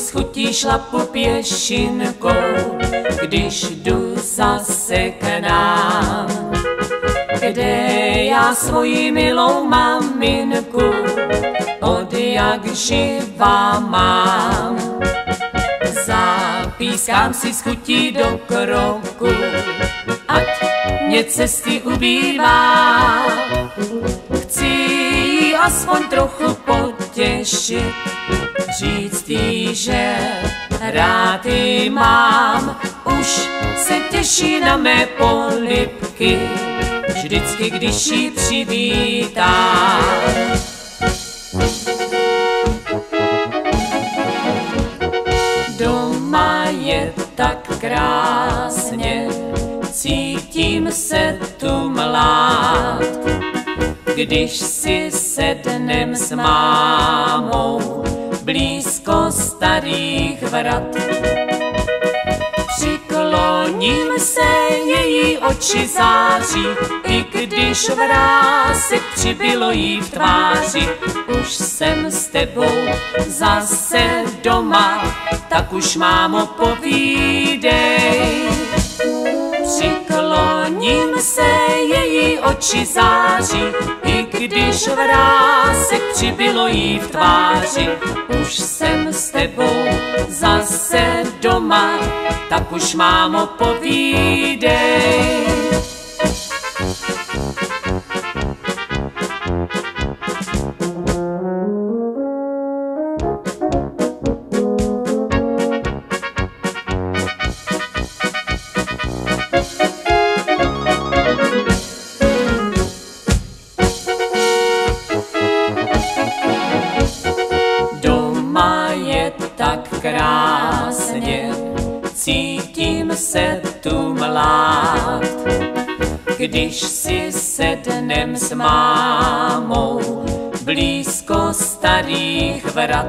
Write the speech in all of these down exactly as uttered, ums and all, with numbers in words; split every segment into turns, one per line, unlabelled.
s chutí šlapu pěšinkou, když jdu zase k nám, kde já svoji milou maminku od jak živa mám. Zapískám si s chutí do kroku, ať mě cesty ubývá. Chci jí aspoň trochu potěšit, říct jí, že rád jí mám. Už se těší na mé polibky, vždycky, když jí přivítám. Doma je tak krásně, cítím se tu mlád, když si sednem s mámou blízko starých vrat. Přikloním se, její oči září, i když vrásek přibylo jí v tváři. Už jsem s tebou zase doma, tak už mámo povídej. Přikloním se, její oči září, i když vrásek přibylo jí v tváři. Už jsem s tebou zase doma, tak už mámo povídej. Tak krásně, cítím se tu mlád, když si sednem s mámou blízko starých vrat.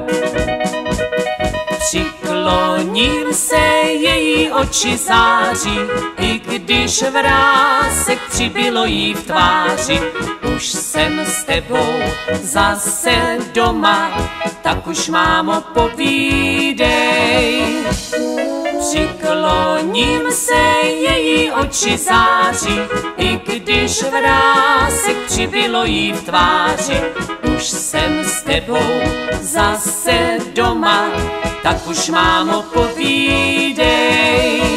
Přikloním se, její oči září, i když vrásek přibylo jí v tváři. Už jsem s tebou zase doma, tak už mámo povídej. Přikloním se, její oči září, i když vrásek přibylo jí v tváři. Už jsem s tebou zase doma, tak už mámo povídej.